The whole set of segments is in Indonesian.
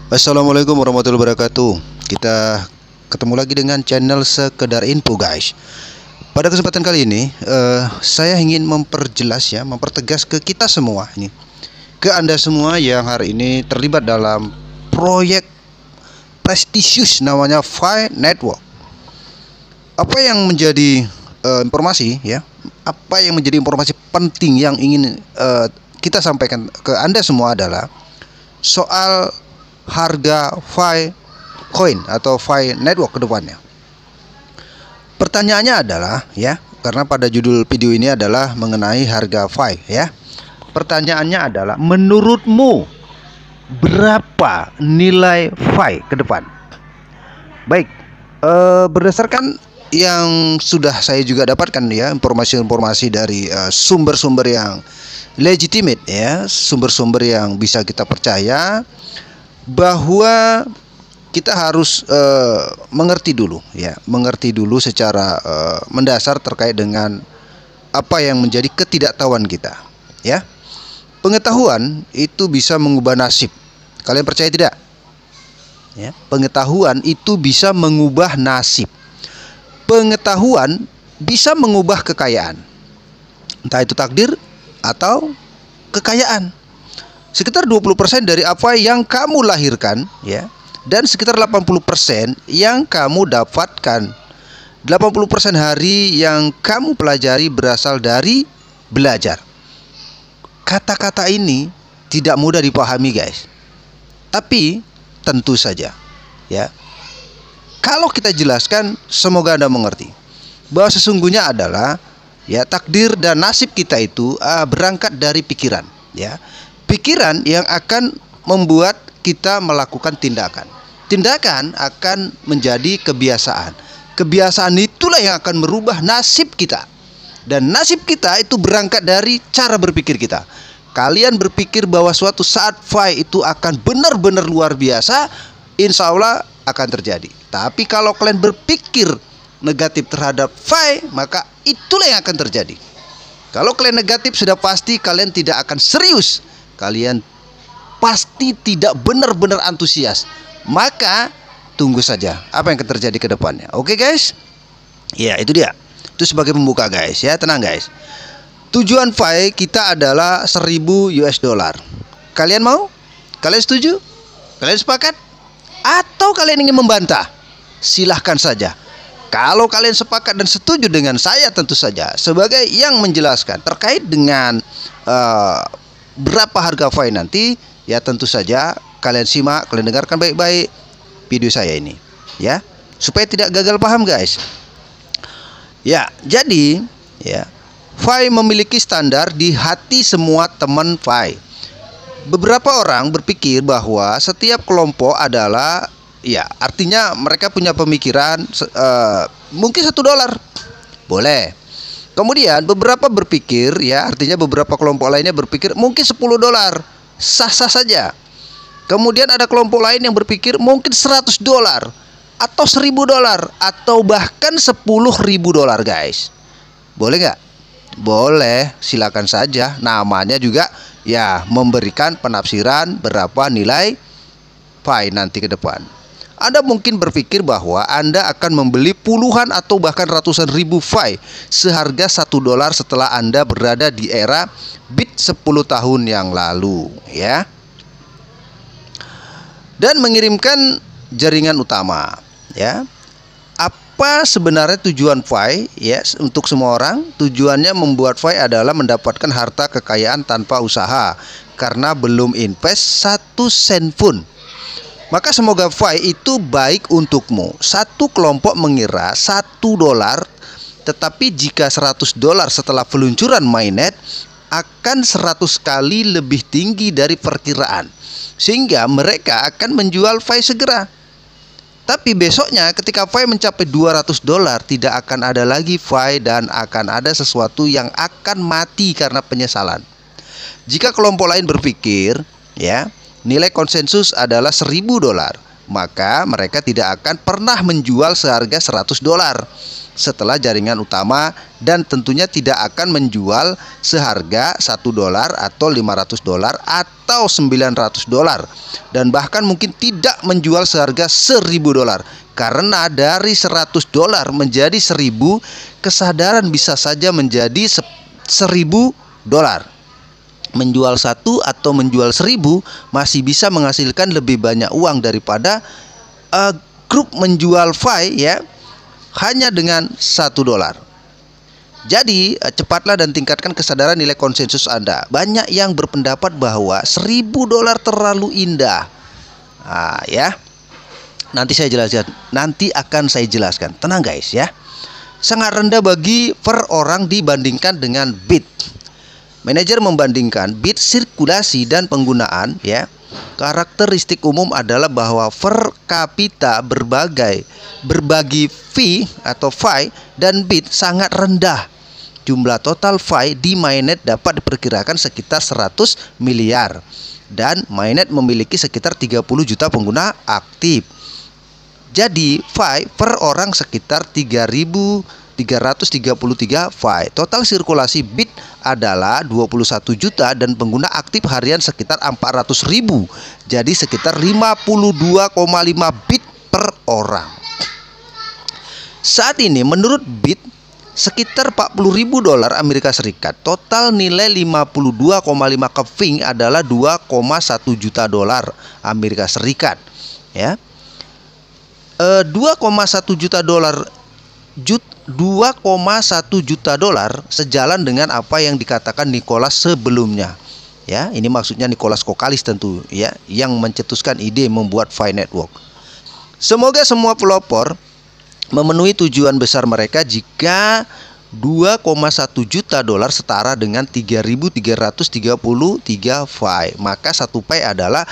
Assalamualaikum warahmatullahi wabarakatuh. Kita ketemu lagi dengan channel Sekedar Info, guys. Pada kesempatan kali ini saya ingin mempertegas ke kita semua ini, ke Anda semua yang hari ini terlibat dalam proyek prestisius namanya Fi Network. Apa yang menjadi informasi ya? Apa yang menjadi informasi penting yang ingin kita sampaikan ke Anda semua adalah soal harga Fi Coin atau Fi Network ke depannya. Pertanyaannya adalah ya, karena pada judul video ini adalah mengenai harga Fi ya. Pertanyaannya adalah, menurutmu berapa nilai Fi ke depan? Baik, berdasarkan yang sudah saya juga dapatkan ya, informasi-informasi dari sumber-sumber yang legitimate ya, sumber-sumber yang bisa kita percaya, bahwa kita harus mengerti dulu secara mendasar terkait dengan apa yang menjadi ketidaktahuan kita ya. Pengetahuan itu bisa mengubah nasib. Kalian percaya tidak? Ya, pengetahuan itu bisa mengubah nasib. Pengetahuan bisa mengubah kekayaan. Entah itu takdir atau kekayaan. Sekitar 20% dari apa yang kamu lahirkan ya, dan sekitar 80% yang kamu dapatkan. 80% hari yang kamu pelajari berasal dari belajar. Kata-kata ini tidak mudah dipahami, guys. Tapi tentu saja ya, kalau kita jelaskan, semoga Anda mengerti bahwa sesungguhnya adalah ya, takdir dan nasib kita itu berangkat dari pikiran ya. Pikiran yang akan membuat kita melakukan tindakan. Tindakan akan menjadi kebiasaan. Kebiasaan itulah yang akan merubah nasib kita. Dan nasib kita itu berangkat dari cara berpikir kita. Kalian berpikir bahwa suatu saat Fi itu akan benar-benar luar biasa, insya Allah akan terjadi. Tapi kalau kalian berpikir negatif terhadap Fi, maka itulah yang akan terjadi. Kalau kalian negatif, sudah pasti kalian tidak akan serius. Kalian pasti tidak benar-benar antusias. Maka tunggu saja apa yang akan terjadi ke depannya. Oke, guys? Ya, itu dia. Itu sebagai pembuka, guys ya. Tenang, guys. Tujuan Fi kita adalah 1000 US dollar. Kalian mau? Kalian setuju? Kalian sepakat? Atau kalian ingin membantah? Silahkan saja. Kalau kalian sepakat dan setuju dengan saya, tentu saja sebagai yang menjelaskan terkait dengan berapa harga Fi nanti, ya tentu saja kalian simak, kalian dengarkan baik-baik video saya ini ya, supaya tidak gagal paham, guys. Ya, jadi ya, Fi memiliki standar di hati semua teman Fi. Beberapa orang berpikir bahwa setiap kelompok adalah ya, artinya mereka punya pemikiran mungkin $1 boleh. Kemudian beberapa berpikir ya, artinya beberapa kelompok lainnya berpikir mungkin $10, sah-sah saja. Kemudian ada kelompok lain yang berpikir mungkin $100 atau $1000 atau bahkan $10.000, guys. Boleh nggak? Boleh, silakan saja. Namanya juga ya, memberikan penafsiran berapa nilai Fi nanti ke depan. Anda mungkin berpikir bahwa Anda akan membeli puluhan atau bahkan ratusan ribu Fi seharga $1 setelah Anda berada di era Bit 10 tahun yang lalu ya, dan mengirimkan jaringan utama ya. Apa sebenarnya tujuan Fi ya, untuk semua orang? Tujuannya membuat Fi adalah mendapatkan harta kekayaan tanpa usaha, karena belum invest 1 sen pun. Maka semoga Fi itu baik untukmu. Satu kelompok mengira $1, tetapi jika $100 setelah peluncuran mainnet akan 100 kali lebih tinggi dari perkiraan, sehingga mereka akan menjual Fi segera. Tapi besoknya ketika Fi mencapai $200, tidak akan ada lagi Fi dan akan ada sesuatu yang akan mati karena penyesalan. Jika kelompok lain berpikir ya, nilai konsensus adalah $1000, maka mereka tidak akan pernah menjual seharga $100 setelah jaringan utama, dan tentunya tidak akan menjual seharga $1 atau $500 atau $900, dan bahkan mungkin tidak menjual seharga $1.000 karena dari $100 menjadi 1.000, kesadaran bisa saja menjadi $1.000. Menjual 1 atau menjual 1.000 masih bisa menghasilkan lebih banyak uang daripada grup menjual FI ya hanya dengan $1. Jadi cepatlah dan tingkatkan kesadaran nilai konsensus Anda. Banyak yang berpendapat bahwa $1.000 terlalu indah. Nah, ya. Nanti akan saya jelaskan. Tenang guys ya. Sangat rendah bagi per orang dibandingkan dengan bit. Manajer membandingkan bit sirkulasi dan penggunaan ya. Karakteristik umum adalah bahwa per kapita berbagi fee atau FI dan bit sangat rendah. Jumlah total FI di mainnet dapat diperkirakan sekitar 100 miliar dan mainnet memiliki sekitar 30 juta pengguna aktif. Jadi FI per orang sekitar 3.333 FI. Total sirkulasi bit adalah 21 juta dan pengguna aktif harian sekitar 400.000. Jadi sekitar 52,5 bit per orang. Saat ini menurut bit sekitar $40.000 Amerika Serikat. Total nilai 52,5 keping adalah $2,1 juta Amerika Serikat. Ya. 2,1 juta dolar sejalan dengan apa yang dikatakan Nicholas sebelumnya. Ya, ini maksudnya Nicholas Kokalis tentu ya, yang mencetuskan ide membuat FI Network. Semoga semua pelopor memenuhi tujuan besar mereka jika $2,1 juta setara dengan 3.333 FI, maka 1 FI adalah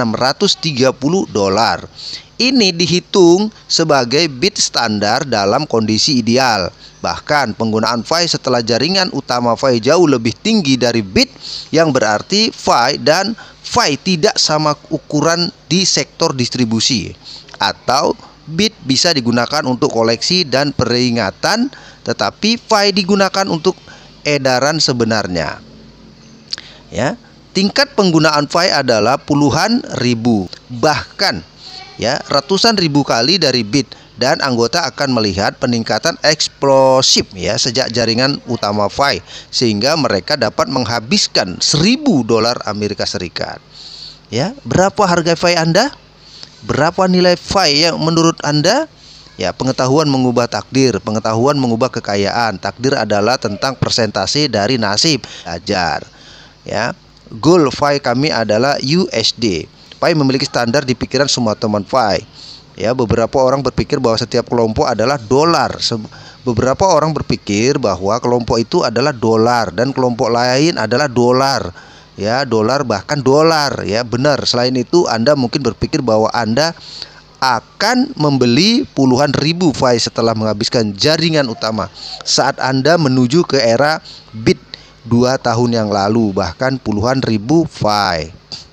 $630. Ini dihitung sebagai bit standar dalam kondisi ideal. Bahkan penggunaan FI setelah jaringan utama FI jauh lebih tinggi dari bit, yang berarti FI dan FI tidak sama ukuran di sektor distribusi. Atau bit bisa digunakan untuk koleksi dan peringatan, tetapi FI digunakan untuk edaran sebenarnya. Ya, tingkat penggunaan FI adalah puluhan ribu, bahkan ya ratusan ribu kali dari bit, dan anggota akan melihat peningkatan eksplosif ya sejak jaringan utama FI, sehingga mereka dapat menghabiskan $1.000 Amerika Serikat. Ya, berapa harga FI Anda? Berapa nilai FI yang menurut Anda? Ya, pengetahuan mengubah takdir, pengetahuan mengubah kekayaan. Takdir adalah tentang persentase dari nasib. Ajar. Ya, goal FI kami adalah USD. FI memiliki standar di pikiran semua teman FI. Ya, beberapa orang berpikir bahwa setiap kelompok adalah dolar. Beberapa orang berpikir bahwa kelompok itu adalah dolar dan kelompok lain adalah dolar. Ya, dolar bahkan dolar ya, benar. Selain itu Anda mungkin berpikir bahwa Anda akan membeli puluhan ribu FI setelah menghabiskan jaringan utama saat Anda menuju ke era bit 2 tahun yang lalu, bahkan puluhan ribu FI.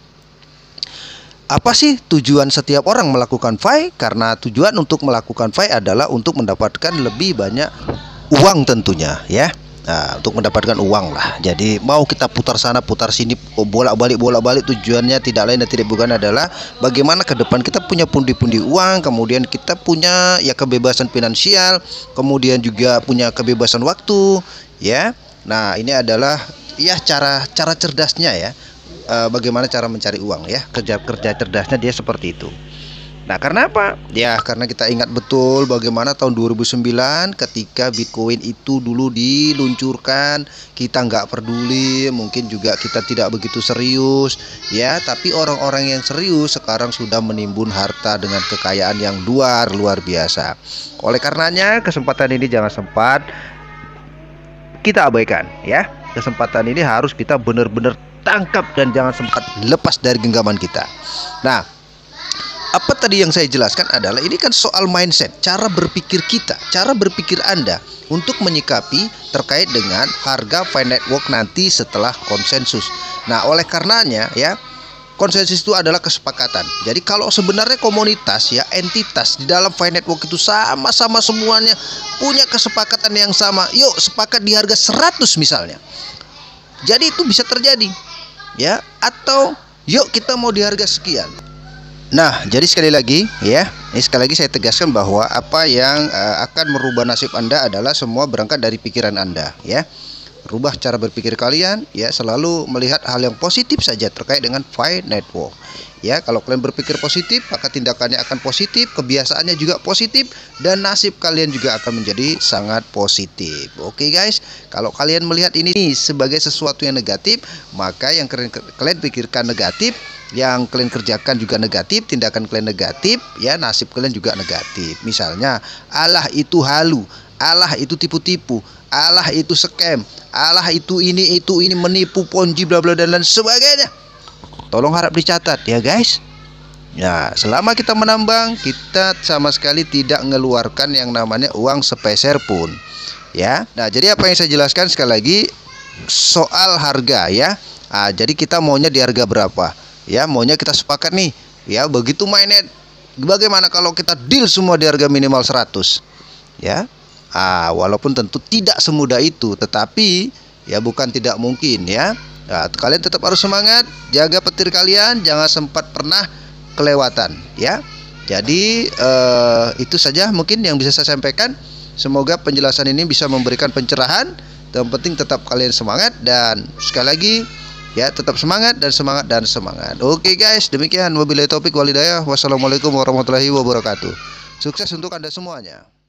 Apa sih tujuan setiap orang melakukan FI? Karena tujuan untuk melakukan FI adalah untuk mendapatkan lebih banyak uang tentunya ya. Nah, untuk mendapatkan uang lah. Jadi mau kita putar sana putar sini, bolak-balik tujuannya tidak lain dan tidak bukan adalah bagaimana ke depan kita punya pundi-pundi uang, kemudian kita punya ya kebebasan finansial, kemudian juga punya kebebasan waktu ya. Nah, ini adalah ya cara cerdasnya ya. Bagaimana cara mencari uang ya. Kerja cerdasnya dia seperti itu. Nah, karena apa? Ya, karena kita ingat betul bagaimana tahun 2009 ketika Bitcoin itu dulu diluncurkan, kita nggak peduli, mungkin juga kita tidak begitu serius, ya. Tapi orang-orang yang serius sekarang sudah menimbun harta dengan kekayaan yang luar biasa. Oleh karenanya, kesempatan ini jangan sempat kita abaikan, ya. Kesempatan ini harus kita benar-benar tangkap dan jangan sempat lepas dari genggaman kita. Nah, apa tadi yang saya jelaskan adalah ini kan soal mindset, cara berpikir kita, cara berpikir Anda untuk menyikapi terkait dengan harga FI Network nanti setelah konsensus. Nah, oleh karenanya ya, konsensus itu adalah kesepakatan. Jadi kalau sebenarnya komunitas ya, entitas di dalam FI Network itu sama-sama semuanya punya kesepakatan yang sama. Yuk sepakat di harga 100 misalnya. Jadi itu bisa terjadi. Ya, atau Yuk kita mau di harga sekian. Nah, jadi sekali lagi ya, ini sekali lagi saya tegaskan bahwa apa yang akan merubah nasib Anda adalah semua berangkat dari pikiran Anda ya. Rubah cara berpikir kalian ya, selalu melihat hal yang positif saja terkait dengan FI Network. Ya, kalau kalian berpikir positif, maka tindakannya akan positif, kebiasaannya juga positif, dan nasib kalian juga akan menjadi sangat positif. Oke guys, kalau kalian melihat ini sebagai sesuatu yang negatif, maka yang kalian pikirkan negatif, yang kalian kerjakan juga negatif, tindakan kalian negatif, ya nasib kalian juga negatif. Misalnya, Allah itu halu, Allah itu tipu-tipu, Allah itu scam, Allah itu ini menipu, ponzi, bla bla dan lain sebagainya. Tolong harap dicatat ya guys. Ya, selama kita menambang, kita sama sekali tidak mengeluarkan yang namanya uang sepeser pun. Ya. Nah, jadi apa yang saya jelaskan sekali lagi soal harga ya. Nah, jadi kita maunya di harga berapa? Ya, maunya kita sepakat nih. Ya, begitu mainnet. Bagaimana kalau kita deal semua di harga minimal 100? Ya. Walaupun tentu tidak semudah itu, tetapi ya bukan tidak mungkin ya. Nah, kalian tetap harus semangat, jaga petir kalian, jangan sempat pernah kelewatan ya. Jadi itu saja mungkin yang bisa saya sampaikan. Semoga penjelasan ini bisa memberikan pencerahan. Yang penting tetap kalian semangat, dan sekali lagi ya tetap semangat dan semangat dan semangat. Oke guys, demikian wabillahi taufik walhidayah. Wassalamualaikum warahmatullahi wabarakatuh. Sukses untuk Anda semuanya.